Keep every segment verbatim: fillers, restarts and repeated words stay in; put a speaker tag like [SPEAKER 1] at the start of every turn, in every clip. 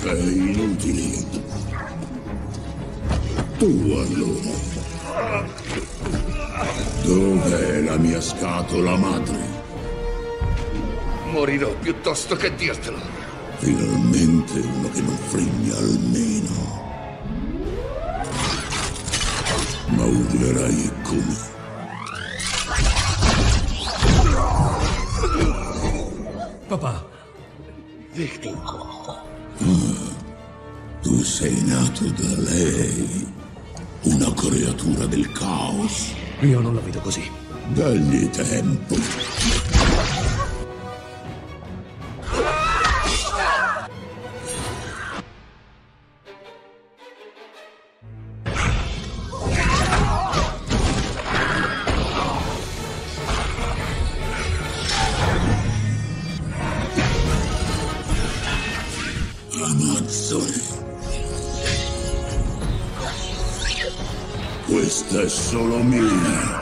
[SPEAKER 1] Sei inutile. Tu allora. Dov'è la mia scatola madre?
[SPEAKER 2] Morirò piuttosto che dirtelo.
[SPEAKER 1] Finalmente uno che non fregna almeno. Ma urlerai come?
[SPEAKER 3] Papà.
[SPEAKER 2] Victor.
[SPEAKER 1] Ah, tu sei nato da lei. Una creatura del caos.
[SPEAKER 3] Io non la vedo così.
[SPEAKER 1] Dagli tempo. Amazzone. Questa è solo mia.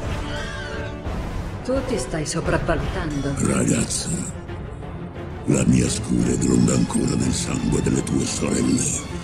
[SPEAKER 4] Tu ti stai sopravvalutando.
[SPEAKER 1] Ragazza, la mia scura gronda ancora nel sangue delle tue sorelle.